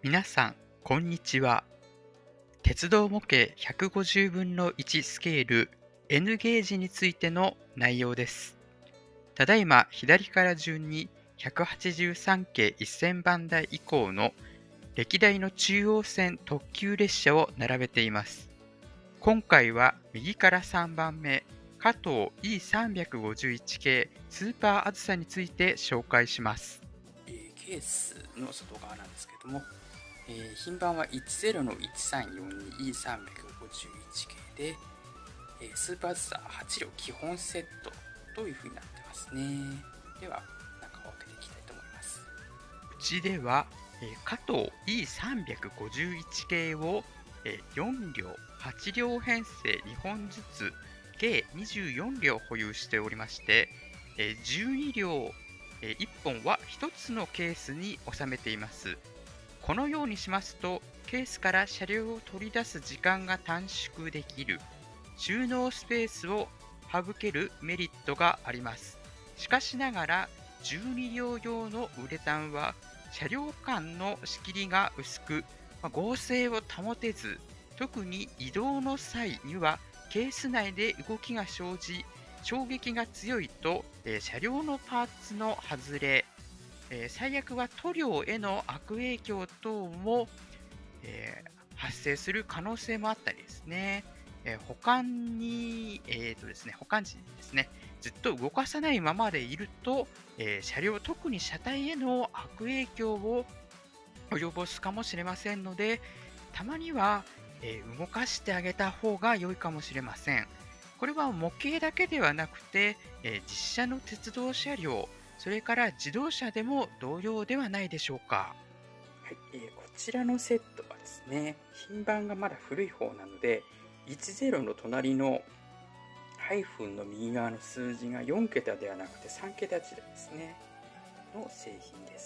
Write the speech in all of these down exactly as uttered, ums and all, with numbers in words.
皆さん、こんにちは。鉄道模型ひゃくごじゅうぶんのいちスケール N ゲージについての内容です。ただいま左から順にひゃくはちじゅうさんけいせんばんだい以降の歴代の中央線特急列車を並べています。今回は右からさんばんめ、加藤 イーさんごいち 系スーパーあずさについて紹介します。 えー、ケースの外側なんですけども、えー、品番はいちゼロのいちさんよんにイーさんごいち 系で、えー、スーパーあずさはち両基本セットという風になってますね。では中を開けていきたいと思います。 うちでは、えー、加藤 イーさんごいち 系を、えー、よん両はち両編成にほんずつ計にじゅうよん両保有しておりまして、えー、じゅうに両、えー、いっぽんはひとつのケースに収めています。このようにしますと、ケースから車両を取り出す時間が短縮できる、収納スペースを省けるメリットがあります。しかしながら、じゅうに両用のウレタンは、車両間の仕切りが薄く、まあ、剛性を保てず、特に移動の際には、ケース内で動きが生じ、衝撃が強いと、えー車両のパーツの外れ、えー最悪は塗料への悪影響等も、えー発生する可能性もあったりですね、えー保管に、えーとですね、保管時にですね、ずっと動かさないままでいると、えー車両、特に車体への悪影響を及ぼすかもしれませんので、たまには、えー動かしてあげた方が良いかもしれません。これは模型だけではなくて、えー実車の鉄道車両、それから自動車でも同様ではないでしょうか。 はい、えー、こちらのセットはですね、品番がまだ古い方なので、いちゼロの隣のハイフンの右側の数字がよん桁ではなくてさん桁時代ですね、の製品です。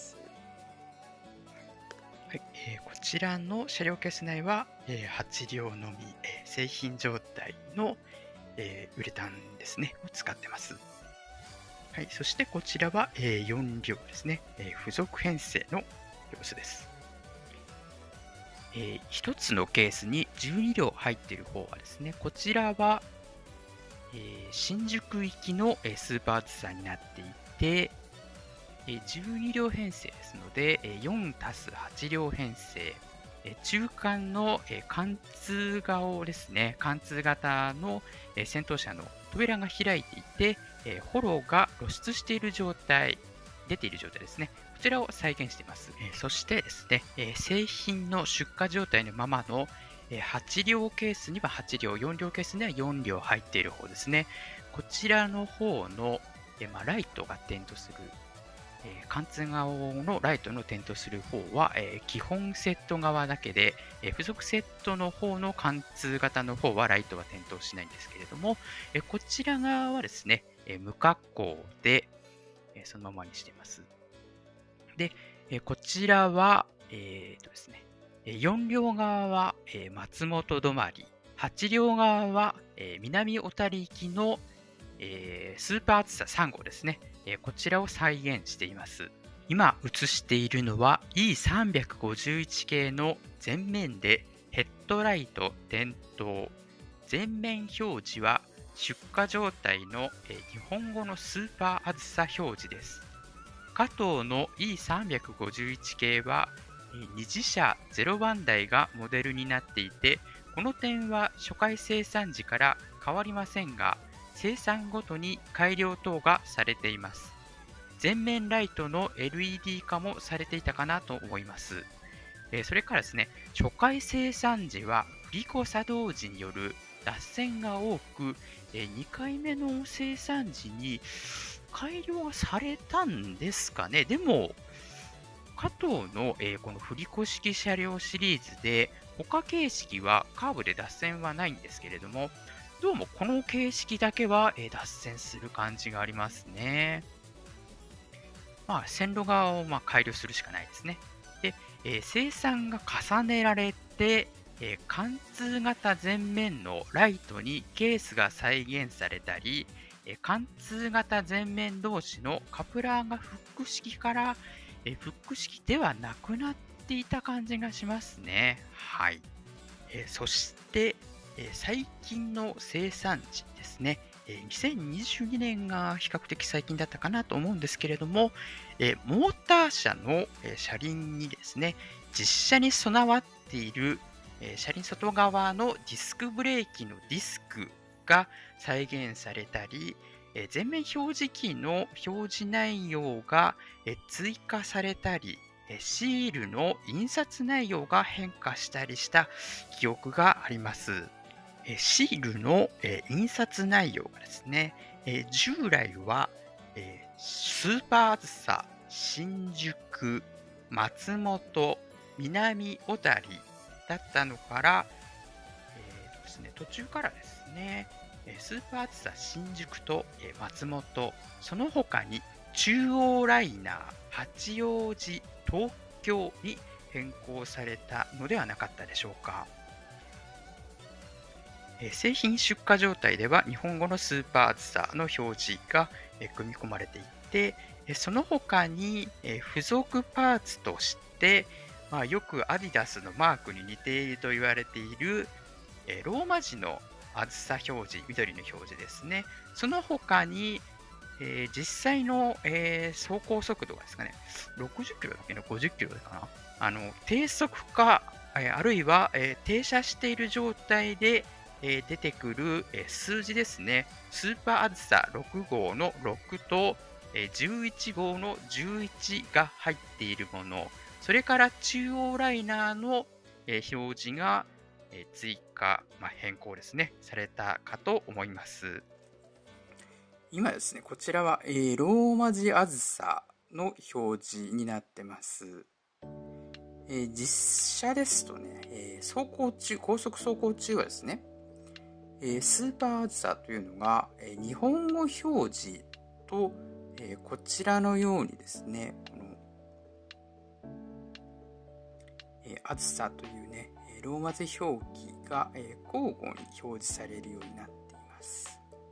はい、えーこちらの車両ケース内は、えーはち両のみ、えー製品状態の、えーウレタンですね、を使ってます。はい、そしてこちらは、えーよん両ですね、えー付属編成の様子です。えーひとつのケースにじゅうに両入っている方はですね、こちらは、えー新宿行きの、えースーパーツさんになっていて、えーじゅうに両編成ですので、えーよんたすはち両編成、えー中間の、えー貫通顔ですね、貫通型の、えー先頭車の扉が開いていて、えーホローが露出している状態、出ている状態ですね。こちらを再現しています。えーそしてですね、えー製品の出荷状態のままの、えーはち両ケースにははち両、よん両ケースにはよん両入っている方ですね。こちらの方の、えーまあ、ライトが点灯する、えー貫通側のライトの点灯する方は、えー基本セット側だけで、えー付属セットの方の貫通型の方はライトは点灯しないんですけれども、えーこちら側はですね、えー無格好で、えーそのままにしています。で、えーこちらは、えーとですね、えーよん両側は、えー松本止まり、はち両側は、えー南小谷行きの、えースーパー厚ささん号ですね、えーこちらを再現しています。今映しているのは イーさんごいち 系の前面でヘッドライト点灯、前面表示は出荷状態の、えー日本語のスーパーあずさ表示です。加藤の イーさんごいち 系はえー二次車ゼロばん台がモデルになっていて、この点は初回生産時から変わりませんが、生産ごとに改良等がされています。前面ライトの エルイーディー 化もされていたかなと思います。えーそれからですね、初回生産時は振り子作動時による脱線が多く、えーにかいめの生産時に改良がされたんですかね。でも、加藤の、えーこの振り子式車両シリーズで、他形式はカーブで脱線はないんですけれども、どうもこの形式だけは、えー脱線する感じがありますね。まあ、線路側をまあ改良するしかないですね。で、えー生産が重ねられて、えー貫通型前面のライトにケースが再現されたり、えー貫通型前面同士のカプラーがフック式から、えーフック式ではなくなっっていた感じがしますね。はい。えーそして、えー最近の生産地ですね。えーにせんにじゅうにねんが比較的最近だったかなと思うんですけれども、えーモーター車の、えー車輪にですね、実車に備わっている、えー車輪外側のディスクブレーキのディスクが再現されたり、えー前面表示器の表示内容が、えー追加されたり、えーシールの印刷内容が変化したりした記憶があります。えーシールの、えー印刷内容がですね、えー従来は、えースーパーあずさ、新宿、松本、南小谷だったのから、えーとですね、途中からですね、えースーパーあずさ、新宿と、えー松本、その他に中央ライナー、八王子、東京に変更されたのではなかったでしょうか。えー製品出荷状態では日本語のスーパーあずさの表示が、えー組み込まれていて、えーその他に、えー付属パーツとして、まあ、よくアディダスのマークに似ていると言われている、えーローマ字のあずさ表示、緑の表示ですね。その他に、えー実際の、えー走行速度がですかね、ろくじゅっキロだっけな、ごじゅっキロだかな。あの低速か、えーあるいは、えー停車している状態で、えー出てくる、えー数字ですね。スーパーあずさろく号のろくと、えーじゅういち号のじゅういちが入っているもの、それから中央ライナーの、えー表示が、えー追加、まあ、変更ですね、されたかと思います。 今ですね、こちらは、えーローマ字あずさの表示になってます。えー実車ですとね、えー走行中、高速走行中はですね、えースーパーあずさというのが、えー日本語表示と、えーこちらのようにですね、このえーあずさというね、えーローマ字表記が、えー交互に表示されるようになっています。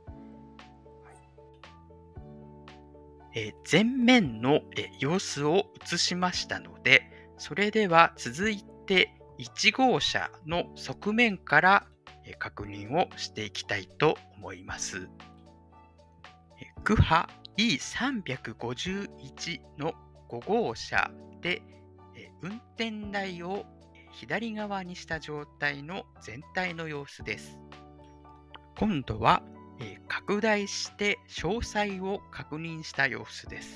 えー前面の、えー様子を映しましたので、それでは続いていち号車の側面から、えー確認をしていきたいと思います。えークハ イーさんごいち のご号車で、えー運転台を左側にした状態の全体の様子です。今度はえー拡大して詳細を確認した様子です。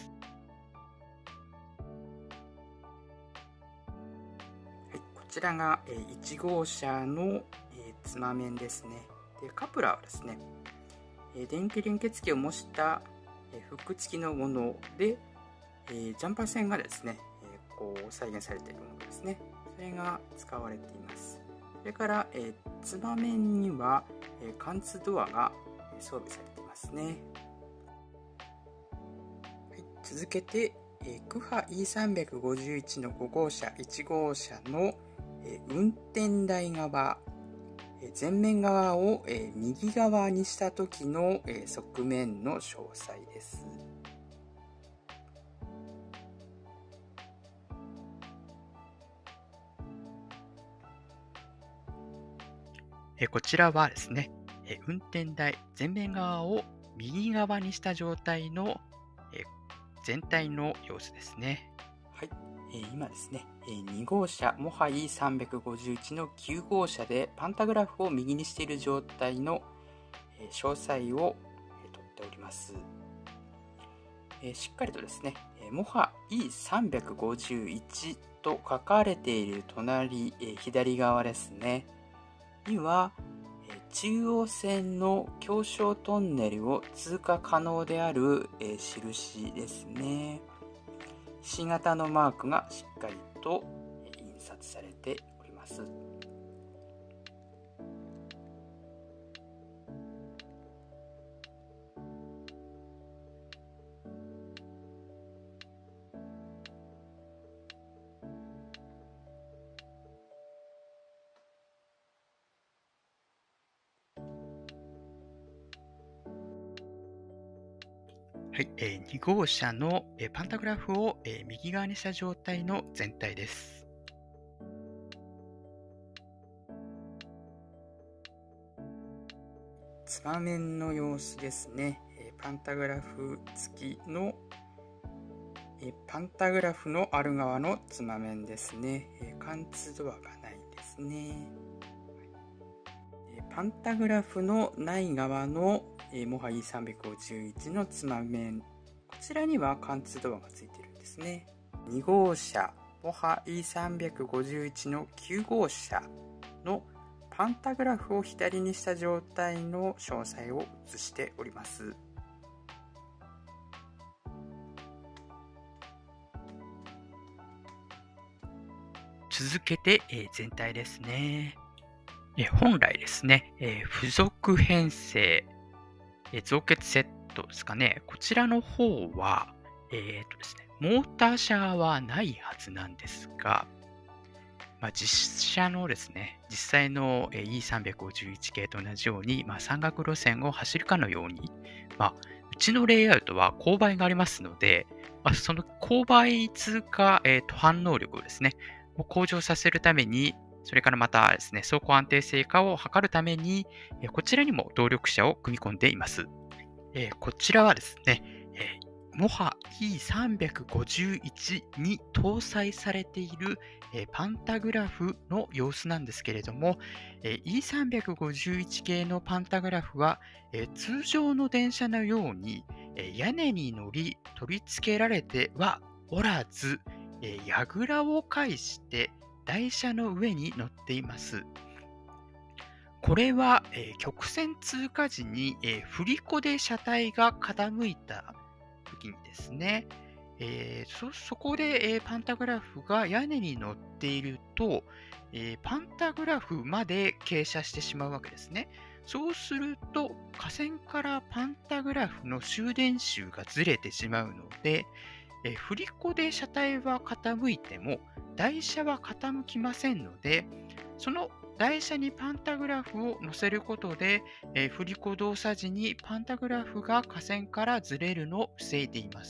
はい、こちらが、えーいち号車の、えー、つま面ですね。でカプラーはですね、えー電気連結器を模した、えーフック付きのもので、えージャンパー線がですね、えーこう再現されているものですね。それが使われています。それから、えーつま面には、えー貫通ドアがえー装備されていますね。はい、続けて、えークハ イーさんごいち のご号車、いち号車の、えー運転台側、えー前面側を、えー右側にした時の、えー側面の詳細です。 えーこちらはですね、えー運転台前面側を右側にした状態の、えー全体の様子ですね。 はい、えー今ですね、えーに号車モハ イーさんごいち のきゅう号車でパンタグラフを右にしている状態の、えー詳細を、えー取っております。えーしっかりとですね、えーモハ イーさんごいち と書かれている隣、えー左側ですね、には、えー中央線の狭小トンネルを通過可能である、えー印ですね。ひし形のマークがしっかりと印刷されております。 はい、えーに号車の、えーパンタグラフを、えー右側にした状態の全体です。 つば面の様子ですね。えーパンタグラフ付きの、えーパンタグラフのある側のつま面ですね。えー貫通ドアがないですね。えーパンタグラフのない側の、えーモハ イーさんごいち のつま面、こちらには貫通ドアがついているんですね。に号車モハ イーさんごいち のきゅう号車のパンタグラフを左にした状態の詳細を写しております。 続けて、えー全体ですね。えー本来ですね、えー付属編成、えー増結セットですかね。こちらの方は、えーとですね、モーター車はないはずなんですが、まあ、実車のですね、実際のえー イーさんごいち 系と同じように、まあ、山岳路線を走るかのように、まあ、うちのレイアウトは勾配がありますので、まあ、その勾配通過、えーと反応力をですね、を向上させるために、それからまたですね、走行安定性化を図るために、えーこちらにも動力車を組み込んでいます。えーこちらはですね、えーモハ イーさんごいち に搭載されている、えーパンタグラフの様子なんですけれども、えー イーさんごいち 系のパンタグラフは、えー通常の電車のように、えー屋根に乗り取り付けられてはおらず、えー櫓を介して台車の上に乗っています。これは、えー曲線通過時に、えー振り子で車体が傾いた時にですね、えーそそこで、えーパンタグラフが屋根に乗っていると、えーパンタグラフまで傾斜してしまうわけですね。そうすると、架線からパンタグラフの終電周がずれてしまうので、えー振り子で車体は傾いても台車は傾きませんので、その台車にパンタグラフを乗せることで、えー振り子動作時にパンタグラフが架線からずれるのを防いでいます。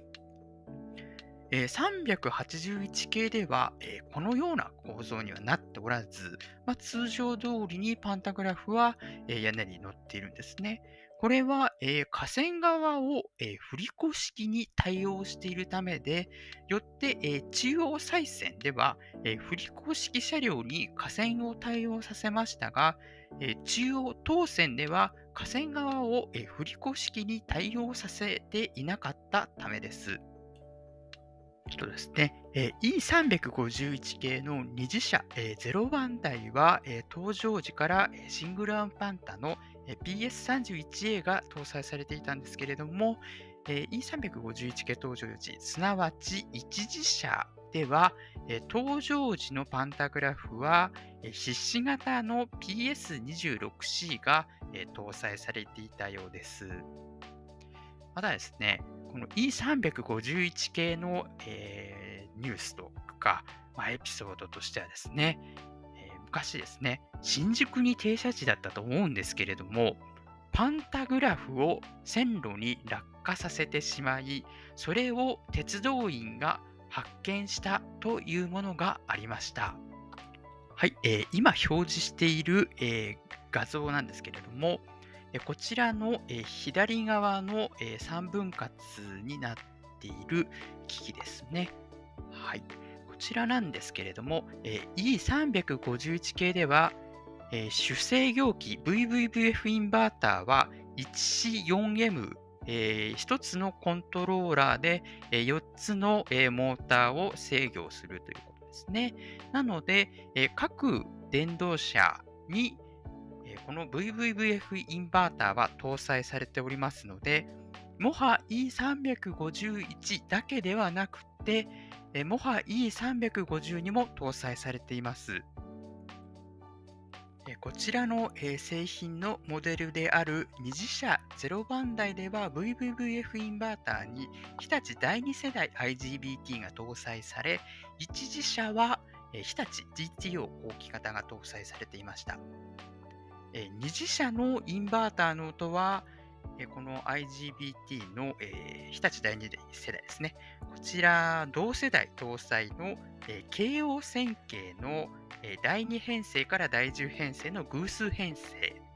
えーさんはちいち系では、えーこのような構造にはなっておらず、まあ、通常通りにパンタグラフは、えー屋根に乗っているんですね。これは、えー架線側を、えー振り子式に対応しているためで、よって、えー中央再線では、えー振り子式車両に架線を対応させましたが、えー中央東線では架線側を、えー振り子式に対応させていなかったためです。ちょっとですね、えー イーさんごいち 系の二次車、えーゼロばん台は、えー登場時からえーシングルアンパンタの、えー ピーエスさんじゅういちエー が搭載されていたんですけれども、えー イーさんごいち 系登場時、すなわち一次車では、えー登場時のパンタグラフは、えー筆子型の ピーエスにじゅうろくシー が、えー搭載されていたようです。またですね、この イーさんごいち 系の、えーニュースとか、まあ、エピソードとしてはですね、えー昔ですね、新宿に停車地だったと思うんですけれども、パンタグラフを線路に落下させてしまい、それを鉄道員が発見したというものがありました。はい、えー今表示している、えー画像なんですけれども、えーこちらの、えー左側の、えーさんぶん割になっている機器ですね。はい、こちらなんですけれども、えー イーさんごいち 系では、えー主制御機 ブイブイブイエフ インバーターは いちシーよんエム、えー、ひとつのコントローラーで、えーよっつの、えーモーターを制御するということですね。なので、えー各電動車に、えーこの ブイブイブイエフ インバーターは搭載されておりますので、モハ イーさんごいち だけではなくて、えーモハ イーさんごいに も搭載されています。えーこちらの、えー製品のモデルである二次車ゼロばん台では ブイブイブイエフ インバーターに日立だいに世代 アイジービーティー が搭載され、一次車は、えー日立 ジーティーオー 後期型が搭載されていました。えー二次車のインバーターの音は、えーこの アイジービーティー の、えー日立だいに世代ですね。こちら、同世代搭載の、えー京王線系の、えーだいに編成からだいじゅう編成の偶数編成、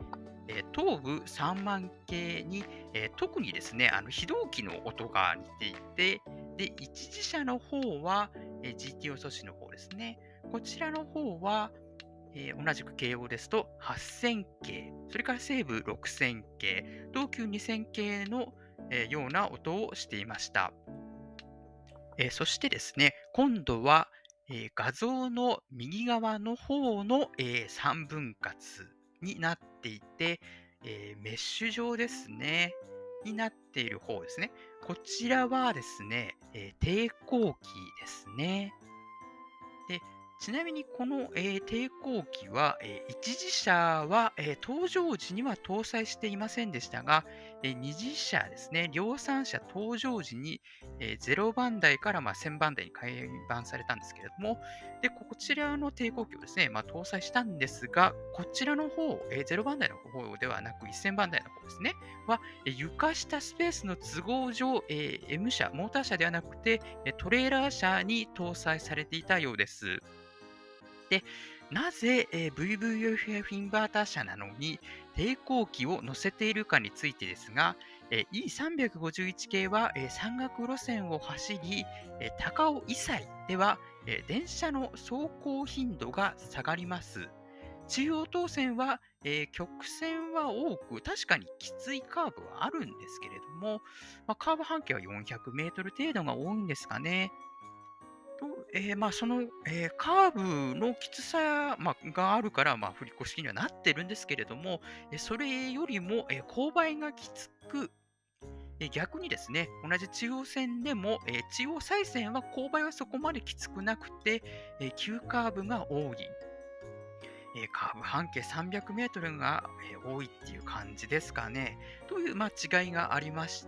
えー東武さんまん系に、えー特にですね、あの非同期の音が似ていて、で、一次車の方は、えー ジーティーオー 素子の方ですね。こちらの方は、えー同じく京王ですとはっせん系、それから西武ろくせん系、東急にせん系の、えーような音をしていました。えーそしてですね、今度は、えー画像の右側の方の、えーさんぶん割になっていて、えーメッシュ状ですね、になっている方ですね。こちらはですね、えー抵抗器ですね。で、ちなみにこの、えー抵抗器は、えー一次車は、えー登場時には搭載していませんでしたが、えー二次車ですね、量産車登場時に、えーゼロばん台から、まあ、せんばん台に改版されたんですけれども、でこちらの抵抗器をですね、まあ、搭載したんですが、こちらの方、えーゼロばん台の方ではなくせんばん台の方ですね、は、えー床下スペースの都合上、えー M 車、モーター車ではなくて、えートレーラー車に搭載されていたようです。で、なぜ、えー ブイブイエフエフ インバーター車なのに抵抗器を載せているかについてですが、えー イーさんごいち 系は、えー山岳路線を走り、えー高尾以西では、えー電車の走行頻度が下がります。中央当線は、えー曲線は多く、確かにきついカーブはあるんですけれども、まあ、カーブ半径はよんひゃくメートル程度が多いんですかね。と、えーまあ、その、えーカーブのきつさ、まあ、があるから、まあ、振り越しにはなってるんですけれども、えーそれよりも、えー勾配がきつく、えー逆にですね、同じ中央線でも、えー中央西線は勾配はそこまできつくなくて、えー急カーブが多い。えーカーブ半径さんびゃくメートルが、えー多いっていう感じですかね。という、まあ、違いがありまして、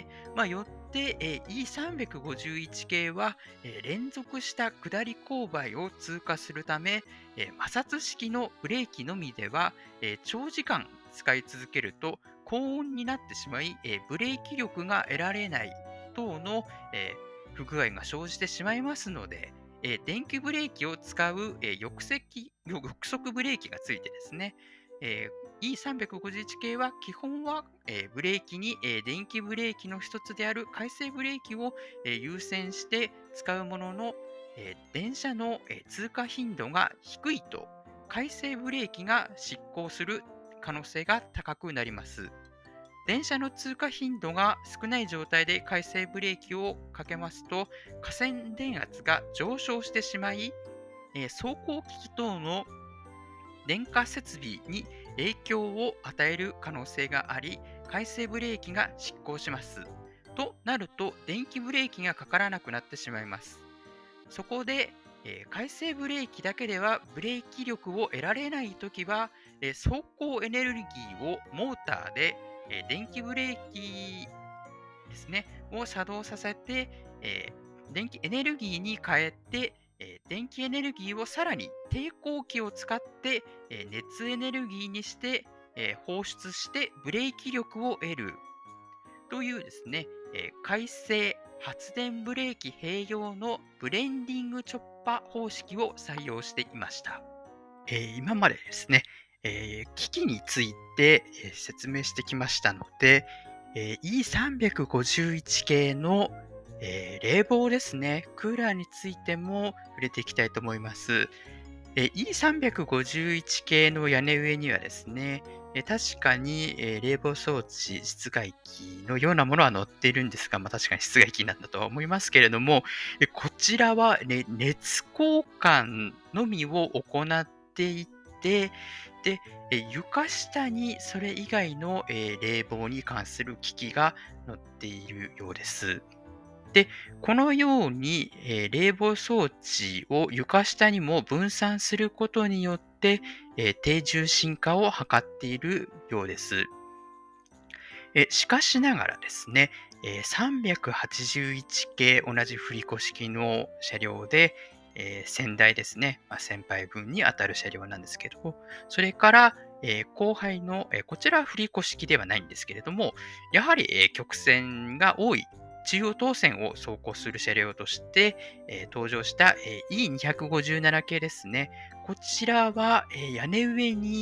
まあ、よって、えー イーさんごいち 系は、えー連続した下り勾配を通過するため、えー摩擦式のブレーキのみでは、えー長時間使い続けると高温になってしまい、えーブレーキ力が得られない等の、えー不具合が生じてしまいますので、えー電気ブレーキを使う、えー抑制抑速ブレーキがついてですね、えー、イーさんごいち 系は基本は、えーブレーキに、えー電気ブレーキの一つである回生ブレーキを、えー優先して使うものの、えー電車の、えー通過頻度が低いと回生ブレーキが失効する可能性が高くなります。電車の通過頻度が少ない状態で回生ブレーキをかけますと、架線電圧が上昇してしまい、えー走行機器等の電化設備に影響を与える可能性があり、回生ブレーキが失効します。となると、電気ブレーキがかからなくなってしまいます。そこで、えー回生ブレーキだけではブレーキ力を得られないときは、えー走行エネルギーをモーターで、えー電気ブレーキですね、を作動させて、えー電気エネルギーに変えて、えー電気エネルギーをさらに抵抗器を使って、えー熱エネルギーにして、えー放出してブレーキ力を得るというですね、えー回生発電ブレーキ併用のブレンディングチョッパ方式を採用していました。えー今までですね、えー機器について、えー説明してきましたので、えー イーさんごいち 系の、えー冷房ですね、クーラーについても触れていきたいと思います。えー イーさんごいち 系の屋根上にはですね、えー確かに、えー冷房装置、室外機のようなものは載っているんですが、まあ、確かに室外機なんだとは思いますけれども、えーこちらは、ね、熱交換のみを行っていて、で、えー床下にそれ以外の、えー冷房に関する機器が載っているようです。で、このように、えー冷房装置を床下にも分散することによって、えー低重心化を図っているようです。えしかしながらですね、えーさんはちいち系同じ振り子式の車両で、えー先代ですね、まあ、先輩分に当たる車両なんですけど、それから、えー後輩の、えーこちらは振り子式ではないんですけれども、やはり、えー曲線が多い中央当線を走行する車両として、えー登場した、えーイーにひゃくごじゅうなな 系ですね。こちらは、えー屋根上に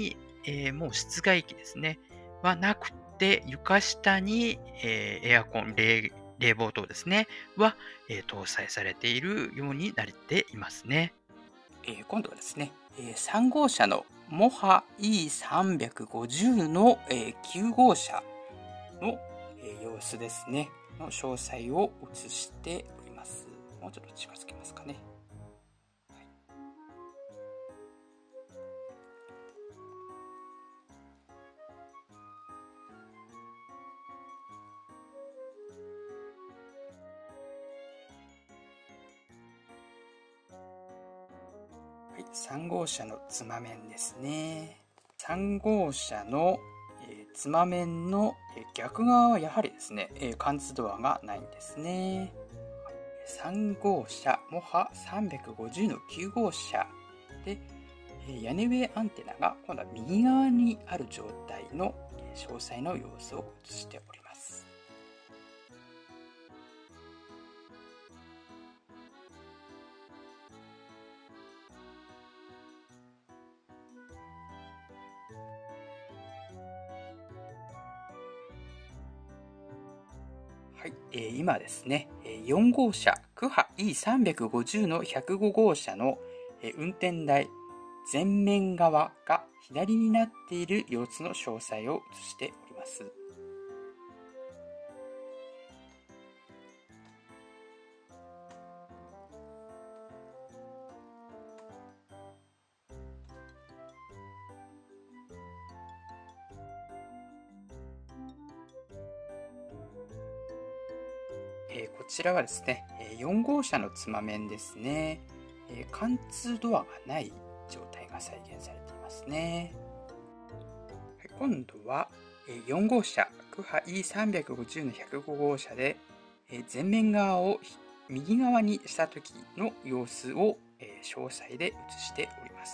えーもう室外機ですね、はなくて、床下に、えーエアコン、冷冷房等ですね、は、えー搭載されているようになっていますね。 えー今度はですね、えーさん号車のモハ イーさんびゃくごじゅう の、えーきゅう号車の、えー様子ですね、の詳細を映しております。もうちょっと近づけますかね。はい、さん号車のつま面ですね。さん号車の、えー、つま面の、えー逆側はやはりですね、えー貫通ドアがないんですね。さん号車モハさんびゃくごじゅうのきゅう号車で、えー屋根上アンテナが今度は右側にある状態の、えー詳細の様子を映しております。はい、えー今ですね、えーよん号車クハ イーさんびゃくごじゅうのひゃくご号車の、えー運転台前面側が左になっている様子の詳細を映しております。えーこちらはですね、えーよん号車のつま面ですね。えー貫通ドアがない状態が再現されていますね。はい、今度は、えーよん号車クハ イーさんびゃくごじゅうのひゃくご号車で、えー前面側を右側にした時の様子を、えー詳細で映しております。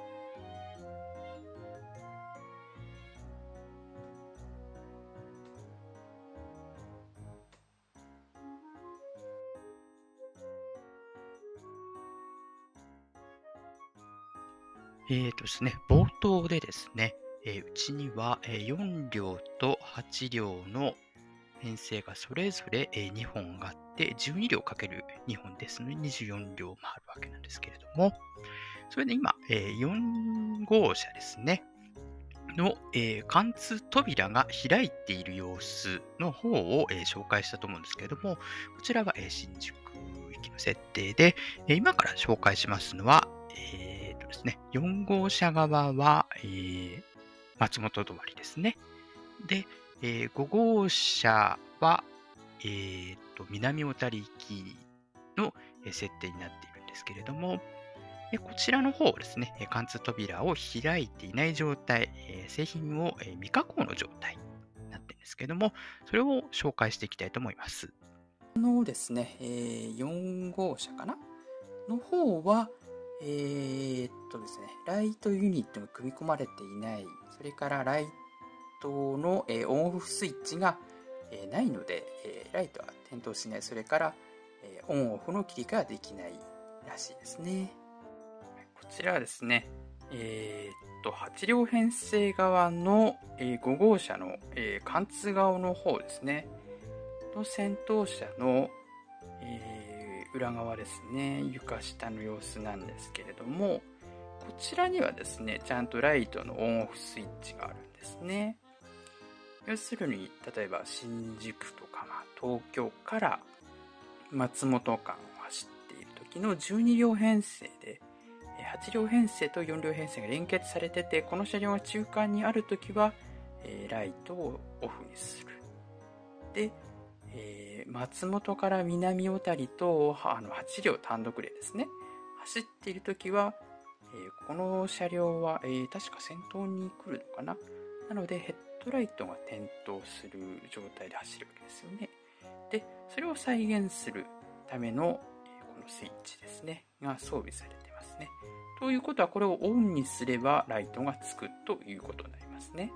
えーとですね、冒頭でですね、えーうちにはえーよん両とはち両の編成がそれぞれえーにほんあって、じゅうに両かけるにほんですので、にじゅうよん両回るわけなんですけれども、それで今、えーよん号車ですね、の、えー貫通扉が開いている様子の方を、えー紹介したと思うんですけれども、こちらが、えー新宿行きの設定で、えー今から紹介しますのは、えーとですね、よん号車側は、えー松本通りですね。で、えーご号車は、えーと南小谷行きのえー設定になっているんですけれども、でこちらの方ですね、えー貫通扉を開いていない状態、えー製品をえー未加工の状態になっているんですけれども、それを紹介していきたいと思います。 あのですね、えーよん号車かなの方は、えーっとですね、ライトユニットが組み込まれていない、それからライトの、えーオンオフスイッチが、えーないので、えーライトは点灯しない、それから、えーオンオフの切り替えはできないらしいですね。こちらはですね、えーっと、はち両編成側の、えーご号車の、えー貫通側の方ですね、の先頭車の、えー裏側ですね、床下の様子なんですけれども、こちらにはですね、ちゃんとライトのオンオフスイッチがあるんですね。要するに、例えば新宿とか、まあ、東京から松本間を走っている時のじゅうに両編成で、はち両編成とよん両編成が連結されてて、この車両が中間にある時は、えーライトをオフにする。で、えー松本から南小谷とあのはち両単独例ですね、走っている時は、えーこの車両は、えー確か先頭に来るのかな。なのでヘッドライトが点灯する状態で走るわけですよね。で、それを再現するための、えーこのスイッチですねが装備されてますね。ということは、これをオンにすればライトがつくということになりますね。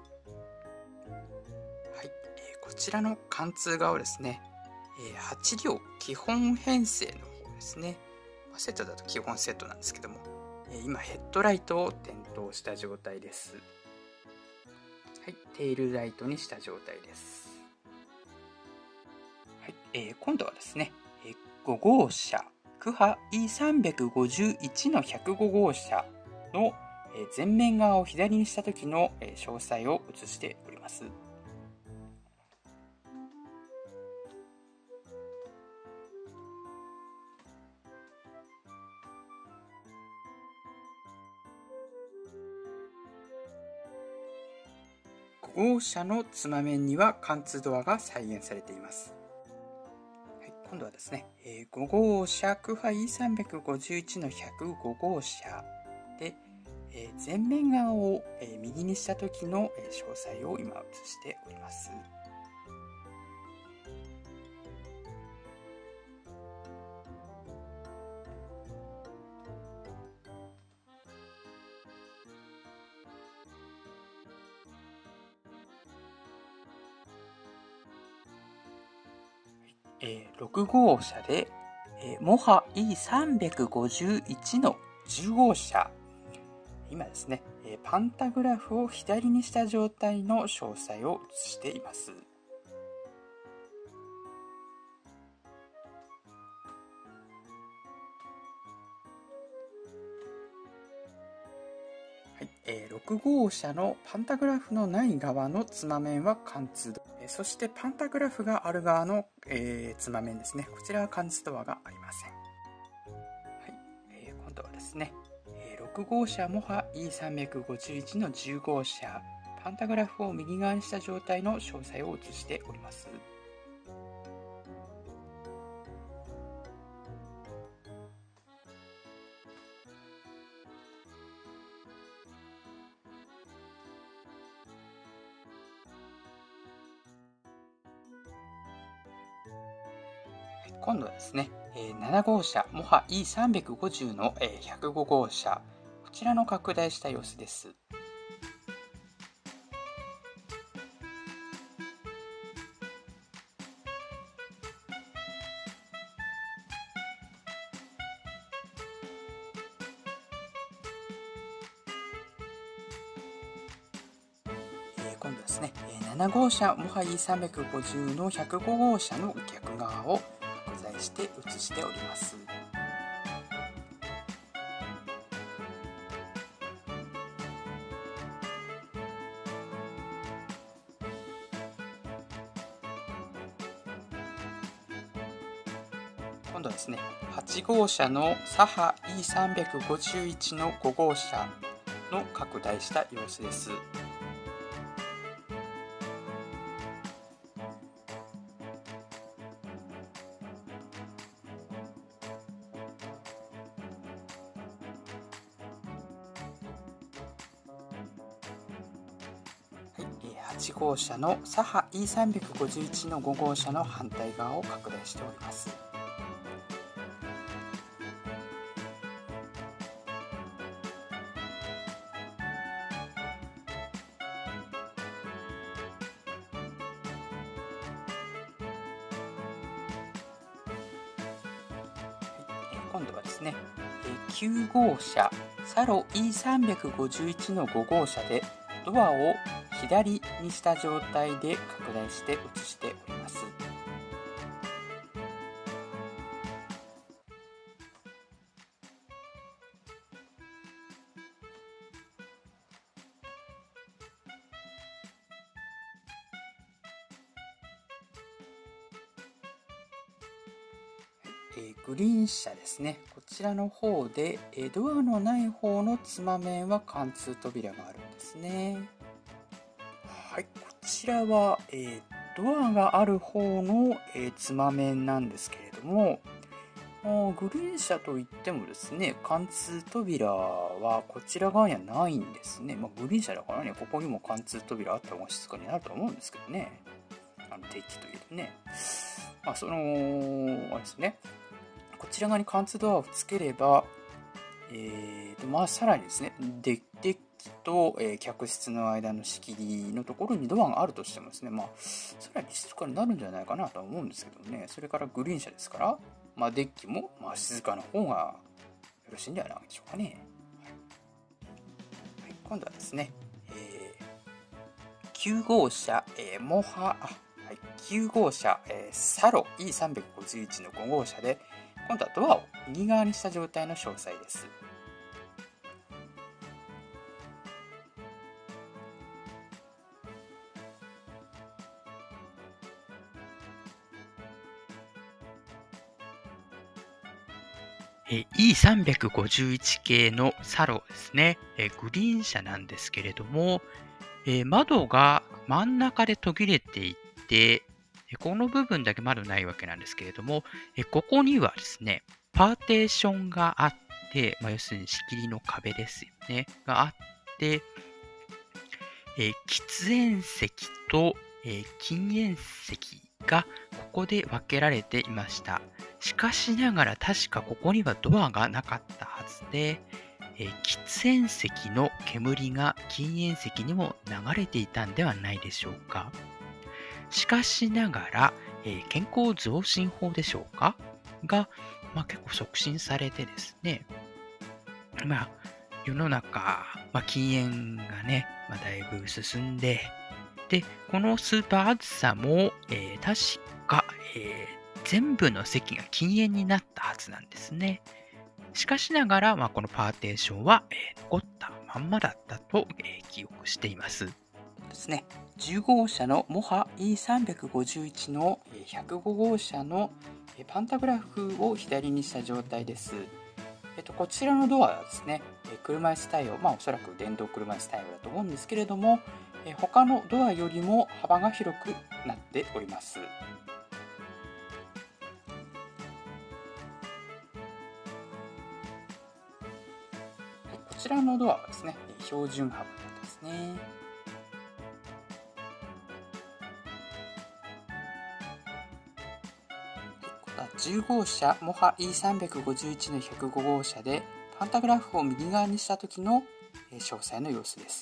はい、えーこちらの貫通側をですね、えーはち両基本編成の方ですね、セットだと基本セットなんですけども、えー今ヘッドライトを点灯した状態です。 はい、テールライトにした状態です。はい、えー、今度はですね、えー、ご号車クハ イーさんごいちのひゃくご号車の前面側を左にした時の詳細を写しております。ご号車のつま面には貫通ドアが再現されています。はい、今度はですね、ご号車クハ イーさんごいちのひゃくご号車で前面側を右にした時の詳細を今写しております。ろく号車でモハ イーさんごいちのじゅう号車、今ですね、パンタグラフを左にした状態の詳細を写しています。はい、ろく号車のパンタグラフのない側のつま面は貫通ドア、そしてパンタグラフがある側の、えー、つま面ですね、こちらは貫通ドアがありません。はい、えー、今度はですね、ろく号車モハ イーさんごいちのじゅう号車、パンタグラフを右側にした状態の詳細を写しております。今度はですね、なな号車モハ イーさんごゼロ のひゃくご号車、こちらの拡大した様子です。今度はですね、なな号車モハ イーさんごゼロ のひゃくご号車の逆側を拡大して写しております。今度はですね、はち号車のサハ イーさんごいちのご号車の拡大した様子です。はち号車のサハ イーさんごいちのご号車の反対側を拡大しております。今度はですね、きゅう号車サロ イーさんごいちのご号車でドアを左にした状態で拡大して写しております。えー、グリーン車ですね、こちらの方で、えー、ドアのない方のつま面は貫通扉があるんですね。はい、こちらは、えー、ドアがある方の、えー、つま面なんですけれども、グリーン車といってもですね、貫通扉はこちら側にはないんですね。まあ、グリーン車だからね、ここにも貫通扉あった方が静かになると思うんですけどね。あのデッキといえばね。まあ、その、あれですね。こちら側に貫通ドアをつければ、えーと、まあ、さらにですね、デッキと、えー、客室の間の仕切りのところにドアがあるとしてもですね、まあ、さらに静かになるんじゃないかなとは思うんですけどね。それからグリーン車ですから、まあ、デッキも、まあ、静かな方がよろしいんではないでしょうかね。はい、今度はですね、えー、 きゅう号車、えー、モハ、あ、はい、きゅう号車、えー、サロ イーさんびゃくごじゅういち のご号車で、今度はドアを右側にした状態の詳細です。 え イーさんびゃくごじゅういち 系のサロですね。えグリーン車なんですけれども、え窓が真ん中で途切れていて、この部分だけ窓ないわけなんですけれども、えここにはですね、パーテーションがあって、まあ、要するに仕切りの壁ですよね、があって、え喫煙席と、え禁煙席がここで分けられていました。しかしながら確かここにはドアがなかったはずで、えー喫煙席の煙が禁煙席にも流れていたんではないでしょうか。しかしながら、えー健康増進法でしょうかが、まあ、結構促進されてですね、まあ、世の中、まあ、禁煙がね、まあ、だいぶ進んで、で、このスーパーあずさも、えー確か、えー全部の席が禁煙になったはずなんですね。しかしながら、まあ、このパーテーションは、えー残ったまんまだったと、えー記憶しています。 ですね、じゅう号車のモハ イーさんびゃくごじゅういち のひゃくご号車のパンタグラフを左にした状態です。えっと、こちらのドアはですね、車椅子対応、まあおそらく電動車椅子対応だと思うんですけれども、他のドアよりも幅が広くなっております。こちらのドアはですね、標準幅ですね。じゅう号車モハ イーさんびゃくごじゅういち のひゃくご号車でパンタグラフを右側にした時の詳細の様子です。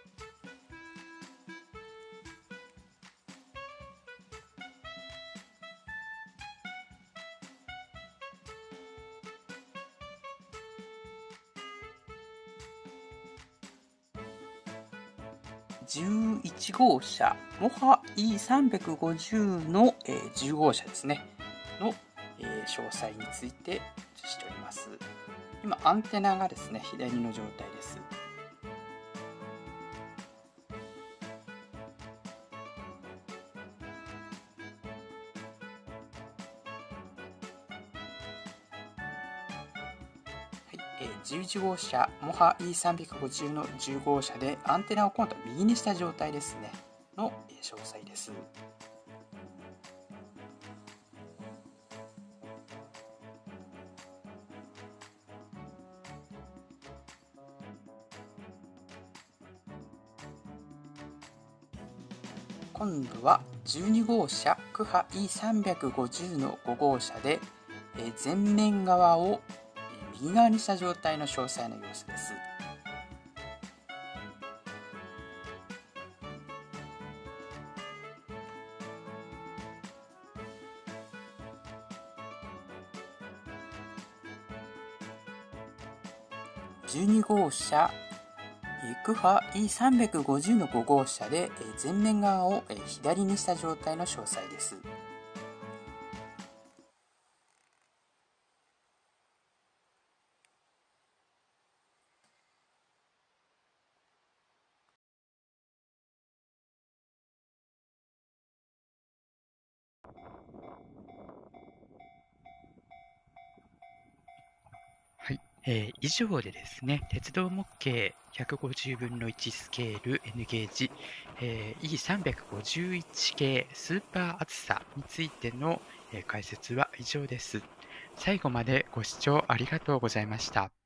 じゅういち号車モハ イーさんびゃくごじゅう のじゅう号車ですねの詳細について写しております。今アンテナがですね左の状態です。じゅういち号車モハ イーさんびゃくごじゅう のじゅう号車でアンテナを今度は右にした状態ですねの詳細です。今度はじゅうに号車クハ イーさんびゃくごじゅう のご号車で前面側を右側にした状態の詳細の様子です。じゅうに号車クハ イーさんびゃくごじゅう のご号車で前面側を左にした状態の詳細です。 はい、えー以上でですね、鉄道模型ひゃくごじゅうぶんのいちスケール N ゲージ、えー、イーさんびゃくごじゅういち 系スーパー厚さについての、えー解説は以上です。最後までご視聴ありがとうございました。